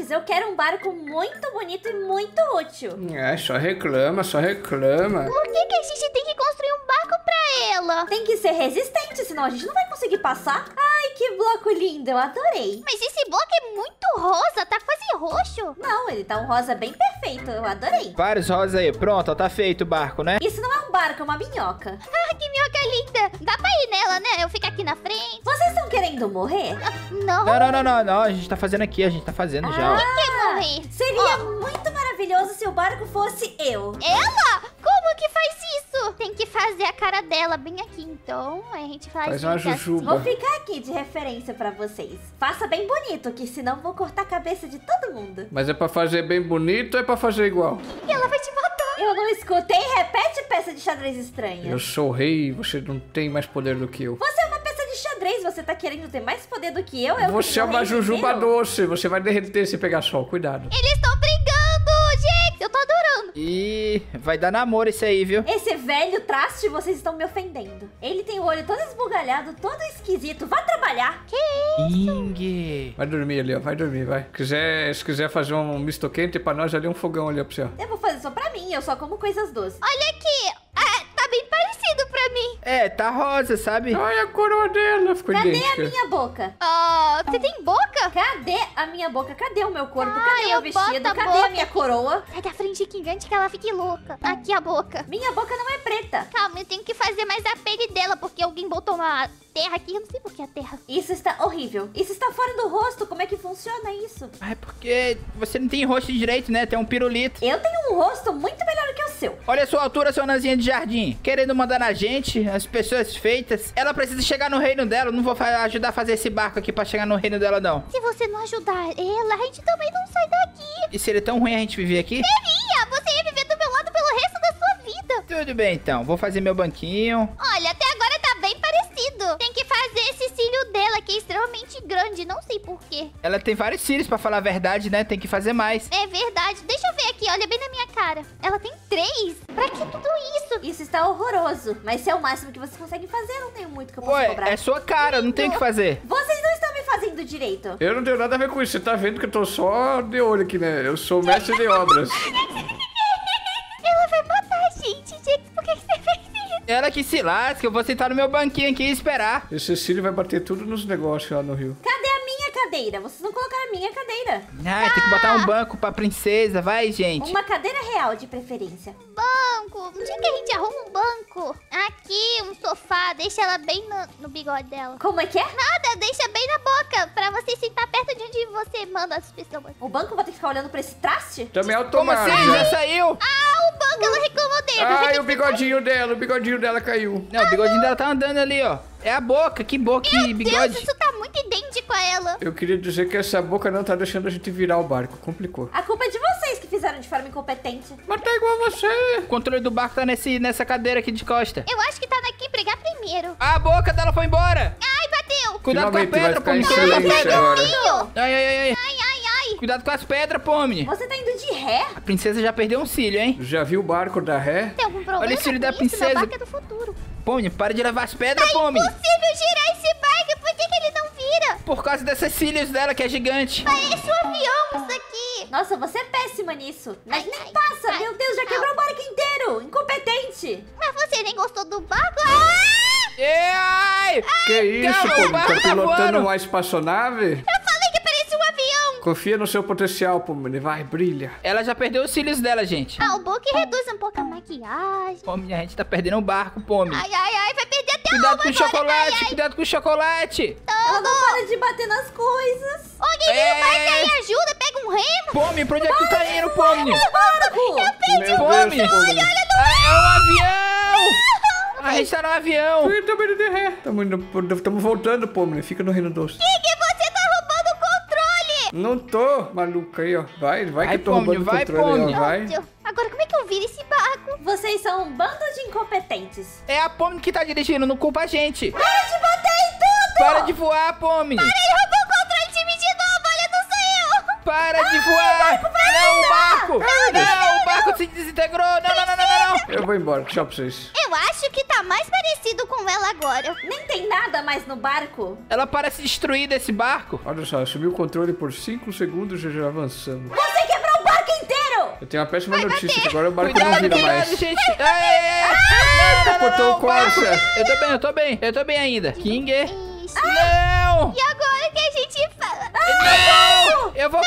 Antes, eu quero um barco muito bonito e muito útil. É, só reclama, só reclama. Por que a gente tem que construir um barco pra ela? Tem que ser resistente, senão a gente não vai conseguir passar. Ai, que bloco lindo, eu adorei. Mas esse bloco é muito rosa, tá quase roxo. Não, ele tá um rosa bem perfeito, eu adorei. Vários rosas aí. Pronto, ó, tá feito o barco, né? Isso não é um barco, é uma minhoca. Ah, que minhoca linda. Dá pra ir nela, né? Eu fico aqui na frente. Vocês estão querendo morrer? Não. Não. A gente tá fazendo aqui, a gente tá fazendo já, ó. Quer morrer? Seria muito maravilhoso se o barco fosse eu. Ela? Como que faz isso? Tem que fazer a cara dela bem aqui, então. Aí a gente faz Faz uma assim. jujuba. Vou ficar aqui de referência pra vocês. Faça bem bonito, que senão vou cortar a cabeça de todo mundo. Mas é pra fazer bem bonito ou é pra fazer igual? E ela vai te matar. Eu não escutei, repete peça de xadrez estranha. Eu sou o rei e você não tem mais poder do que eu. Você é uma peça de xadrez, você tá querendo ter mais poder do que eu? Você é uma jujuba doce, você vai derreter se pegar sol, cuidado. Eles estão brigando, gente. Eu tô adorando. Ih, vai dar namoro esse aí, viu? Esse velho traste, vocês estão me ofendendo. Ele tem o olho todo esbugalhado, todo esquisito. Vá trabalhar. Ingue. Vai dormir ali, ó, vai dormir, vai. Se quiser fazer um misto quente pra nós ali, um fogão ali, ó, pra você, ó. Eu vou fazer só pra mim, eu só como coisas doces. Olha aqui. Ah, tá bem parecido pra mim. É, tá rosa, sabe? Olha a coroa dela, ficou Cadê idêntica. a minha boca? Ah, você tem boca? Cadê a minha boca? Cadê o meu corpo? Ah, Cadê o meu eu boto vestido? a Cadê boca a minha coroa? Sai da frente aqui, antes que ela fique louca. Aqui a boca. Minha boca não é preta. Calma, eu tenho que fazer mais a pele dela, porque alguém botou uma terra aqui. Eu não sei por que a terra. Isso está horrível. Isso está fora do rosto. Como é que funciona isso? Ah, é porque você não tem rosto direito, né? Tem um pirulito. Eu tenho um rosto muito melhor do que o seu. Olha a sua altura, sua nanzinha de jardim. Querendo mandar na gente, as pessoas feitas. Ela precisa chegar no reino dela. Eu não vou ajudar a fazer esse barco aqui pra chegar no reino dela, não. Se você não ajudar ela, a gente também não sai daqui. E seria tão ruim a gente viver aqui? Seria, você ia viver do meu lado pelo resto da sua vida. Tudo bem, então. Vou fazer meu banquinho. Olha, até agora tá bem parecido. Tem que fazer esse cílio dela, que é extremamente grande. Não sei por quê. Ela tem vários cílios, pra falar a verdade, né? Tem que fazer mais. É verdade. Deixa eu ver aqui, olha bem na minha cara. Ela tem 3. Pra que tudo isso? Isso está horroroso. Mas se é o máximo que vocês conseguem fazer, não tenho muito que eu possa Ué, cobrar. é sua cara, não tem o que fazer. Vocês não estão me fazendo direito. Eu não tenho nada a ver com isso, você tá vendo que eu tô só de olho aqui, né? Eu sou mestre de obras. Ela vai matar a gente, gente. Por que você fez isso? Ela que se lasca, eu vou sentar no meu banquinho aqui e esperar. Esse Cílio vai bater tudo nos negócios lá no Rio. Cadê a minha cadeira? Vocês não colocaram a minha cadeira. Ah, tem que botar um banco pra princesa, vai, gente. Uma cadeira real, de preferência. Banco. Onde é que a gente arruma um banco? Aqui, um sofá. Deixa ela bem no bigode dela. Como é que é? Nada, deixa bem na boca. Pra você sentar perto de onde você manda as pessoas. O banco vai ter que ficar olhando pra esse traste? Também é Como automático. assim? Já saiu? Ah, o banco, ela reclamou dele. Ai, o bigodinho dela caiu. Não, o bigodinho dela tá andando ali, ó. É a boca, que boca e Meu bigode. Deus, isso tá muito idêntico a ela. Eu queria dizer que essa boca não tá deixando a gente virar o barco. Complicou. A culpa é de vocês que fizeram de forma incompetente. Mas tá igual você. O controle do barco tá nessa cadeira aqui de costa. Eu acho que tá daqui pregar primeiro. A boca dela foi embora. Ai, bateu. Cuidado com a Finalmente vai pedra, ficar em Pomni. Cuidado com a silêncio pedra. agora. Ih, Ai, ai, ai, ai. Ai, ai, ai. Cuidado com as pedras, Pomni. Você tá indo de ré? A princesa já perdeu um cílio, hein? Já viu o barco da ré? Tem algum problema Olha o cílio com da isso? princesa. Meu barco é do futuro. Pomni, para de levar as pedras, Pomni. Impossível girar esse barco. Por que ele não vira? Por causa dessas cílios dela, que é gigante. Parece um avião isso aqui. Nossa, você é péssima nisso. Mas Ai, nem ai, passa, ai. meu Deus, já quebrou o barco inteiro. Incompetente. Mas você nem gostou do barco? Ah! Ai! Que isso, calma, pô? o barco Tá tá pilotando voando. uma espaçonave? Eu falei que parecia um avião. Confia no seu potencial, pô, vai, brilha. Ela já perdeu os cílios dela, gente. Ah, o book reduz um pouco a maquiagem. Pomni, a gente tá perdendo o barco, Pomni. Ai, ai, ai, vai perder até a Cuidado alma com o agora. chocolate, Ai, ai. cuidado com o chocolate. Ela não para de bater nas coisas. Alguém vem no barco É. aí, ajuda, pega um remo. Pomni, pra onde é que tu tá indo, Pomni? Barco! Meu Pomni. Deus, pô. Ah, é um avião! A gente tá no avião. Ih, tamo indo de ré. Tamo voltando, pô, fica no Reino Doce. Que você tá roubando o controle. Não tô, maluca aí, ó. Vai Vai, que eu tô Pomni, roubando o vai, controle, Pomni. ó. Vai. Óbvio. Agora, como é que eu viro esse barco? Vocês são um bando de incompetentes. É a Pomni que tá dirigindo, não culpa a gente. Para de bater em tudo! Para de voar, Pomni. Ele roubou o controle de mim de novo, olha, não sou eu. Para de voar. Não, o barco. Não, o barco se desintegrou. Não. Eu eu vou embora. Tchau pra vocês. Eu acho que tá mais parecido com ela agora. Nem tem nada mais no barco. Ela parece destruída esse barco. Olha só, assumi o controle por 5 segundos e já avançamos. Você quebrou o barco inteiro! Eu tenho uma péssima notícia, que agora o barco Cuidado, não vira cuidado, mais. gente. Não, Cortou o barco. Corsa. Eu tô bem ainda. King. Isso. Não! E agora que a gente fala? Não! Eu vou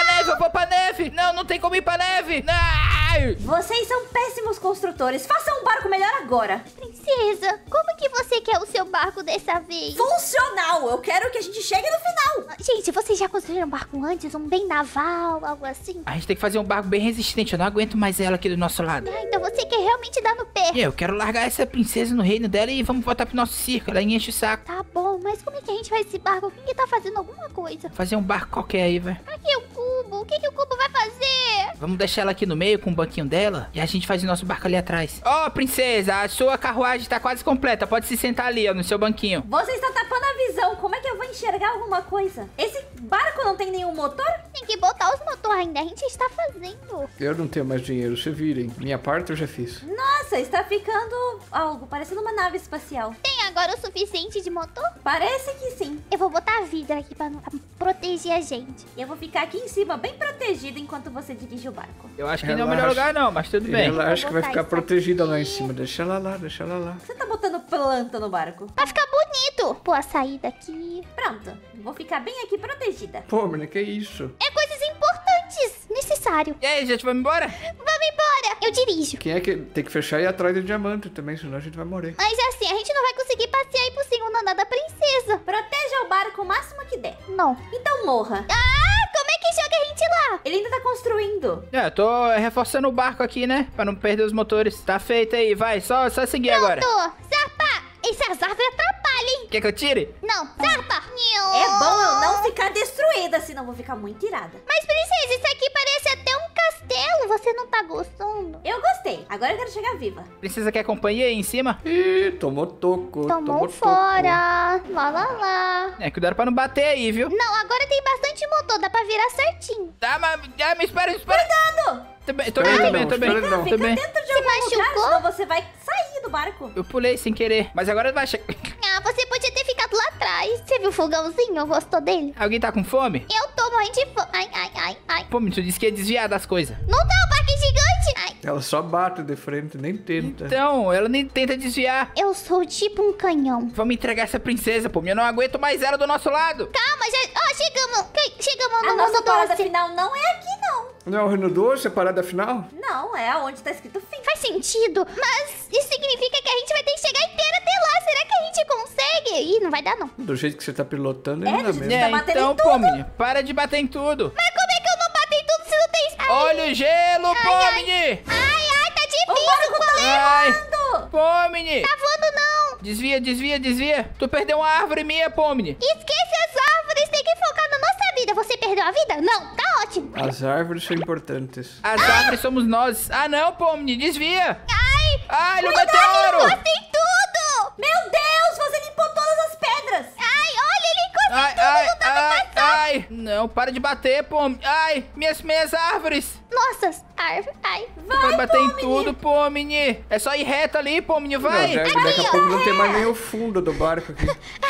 pra neve. Não tem como ir pra neve. Não! Vocês são péssimos construtores. Façam um barco melhor agora. Princesa, como que você quer o seu barco dessa vez? Funcional. Eu quero que a gente chegue no final. Gente, vocês já construíram um barco antes? Um bem naval, algo assim? A gente tem que fazer um barco bem resistente. Eu não aguento mais ela aqui do nosso lado. Ah, então você quer realmente dar no pé. E eu quero largar essa princesa no reino dela e vamos voltar pro nosso circo. Ela enche o saco. Tá bom, mas como é que a gente faz esse barco? Quem que tá fazendo alguma coisa? Fazer um barco qualquer aí, velho. Aqui o cubo. O que o cubo vai fazer? Vamos deixar ela aqui no meio com o banquinho dela e a gente faz o nosso barco ali atrás. Ó, princesa, a sua carruagem tá quase completa. Pode se sentar ali, ó, no seu banquinho. Você está tapando a visão. Como é que eu vou enxergar alguma coisa? Esse barco não tem nenhum motor? Tem que botar os motores ainda. A gente está fazendo. Eu não tenho mais dinheiro, se virem. Minha parte eu já fiz. Nossa, está ficando algo parecendo uma nave espacial. Tem agora o suficiente de motor? Parece que sim. Eu vou botar vidro aqui pra proteger a gente. E eu vou ficar aqui em cima, bem protegido, enquanto você dirige o barco. Eu acho que não é o Relaxa. melhor lugar não, mas tudo bem. Ela acha que vai botar ficar isso protegida lá em aqui. cima. Deixa ela lá, deixa ela lá. Você tá botando planta no barco? Vai ficar bonito. Pô, a saída aqui. Pronto. Vou ficar bem aqui protegida. Pô, menina, que isso? É coisas importantes. Necessário. E aí, gente, vamos embora? Vamos embora. Eu dirijo. Quem é que tem que fechar e ir atrás do diamante também, senão a gente vai morrer. Mas assim, a gente não vai conseguir passear aí pro segundo andar da princesa. Proteja o barco o máximo que der. Não. Então morra. Ah, como é que joga a gente lá? Ele ainda tá construindo. É, eu tô reforçando o barco aqui, né? Pra não perder os motores. Tá feito aí, vai. Só seguir agora. Tô. Zarpa. Essas árvores atrapalham, hein? Quer que eu tire? Não. Zarpa. É bom eu não ficar destruída, senão vou ficar muito irada. Mas, princesa, isso aqui parece até um castelo. Você não tá gostando? Eu gostei. Agora eu quero chegar viva. Princesa quer companhia aí em cima? Ih, tomou toco. Tomou fora. Lá, lá, lá. É, cuidado pra não bater aí, viu? Não, agora tem bastante motor. Dá pra virar certinho. Tá, mas me espera. Cuidado! Tô bem, Espera não, tô bem. espera não. Fica Tô bem. dentro de Se algum lugar, machucou? senão você vai sair do barco. Eu pulei sem querer, mas agora vai chegar. Ah, você podia ter ficado lá atrás. Você viu o fogãozinho? Gostou dele? Alguém tá com fome? Eu tô morrendo de fome. Ai, ai, ai, ai. Pô, tu disse que ia desviar das coisas. Não tá um parque gigante. Ai, Ela só bate de frente, nem tenta. Então, ela nem tenta desviar. eu sou tipo um canhão. Vamos entregar essa princesa, pô. Eu não aguento mais ela do nosso lado. Calma, já... Ó, chegamos A no nossa mundo parada doce. final não é aqui, não. Não é o Reino Doce, a parada final? Não, é aonde tá escrito fim. Faz sentido, mas isso significa que a gente vai ter que chegar inteira até lá. Será que a gente consegue? Ih, não vai dar, não. Do jeito que você tá pilotando, É, ainda do mesmo. jeito- Tá batendo então, em tudo. Pomini, para de bater em tudo. Mas como é que eu não bati em tudo se não tem... Ai, Olha o gelo, Pomini. ai, tá O difícil. barco tá Ai, levando! Pomini. Tá voando, não. Desvia. Tu perdeu uma árvore minha, Pomini. Esquece as árvores, tem que focar na nossa vida. Você perdeu a vida? Não, tá ótimo. As árvores são importantes. As árvores somos nós. Ah, não, Pomini, desvia. Ai, no Você meteoro. tem tudo. Meu Deus, você limpou todas as pedras! Ai, olha, ele encostou Ai, em tudo, ai, não dá pra ai, passar. ai. Não, para de bater, Pomini. Ai, minhas árvores. Nossa, árvore, ai. Tu vai bater em tudo, Pomini. É só ir reto ali, Pomini, vai. Não, daqui a pouco não tem mais nem o fundo do barco aqui.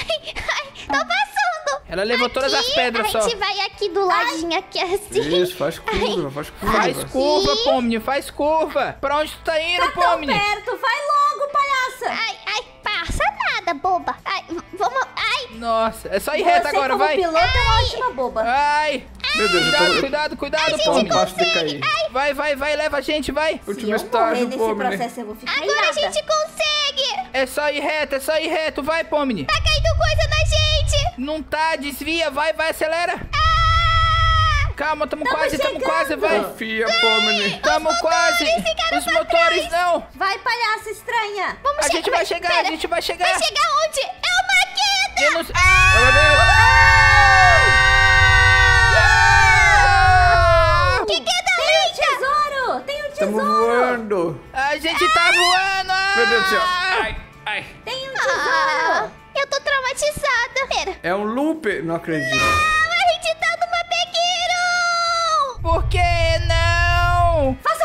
Ai, tô passando. Ela levou todas as pedras só. A gente vai aqui do ladinho, aqui assim. Isso, faz curva, faz curva. Faz curva, Sim. Pomini, faz curva. Pra onde tu tá indo, Tá tão Pomini? perto, vai logo, palhaça! Ai, passa nada, boba. Ai, vamos, ai. Nossa, é só ir reto Você agora, como vai. piloto é uma ótima boba. Ai, Meu Deus, eu tô... cuidado, tô Pomini. a passo de cair. Vai, leva a gente, vai. Se Último eu estágio, morrer nesse Pomini. processo, eu vou ficar Agora a irada. gente consegue. É só ir reto, vai, Pomini. Tá caindo coisa na gente. Não tá, desvia, vai, acelera. Calma, tamo quase, chegando. vai. Confia, Pomini. Tamo quase. Os motores não. Vai, palhaça estranha! Vamos A gente vai chegar, pera. a gente vai chegar. Vai chegar onde? É uma queda. Eu não sei. Que queda Tem um lenta. tesouro! Tem um Estamos tesouro! voando. A gente tá voando. Meu Deus do céu. Tem um Ah, tesouro! eu tô traumatizada. Pera. É um loop. Não acredito. A gente tá numa pequeno. Por que não? Faça